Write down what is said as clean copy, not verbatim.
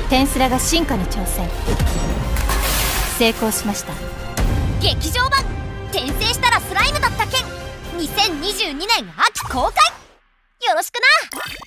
テンスラが進化に挑戦。成功しました。 劇場版転生したらスライムだった件2022年秋公開、よろしくな。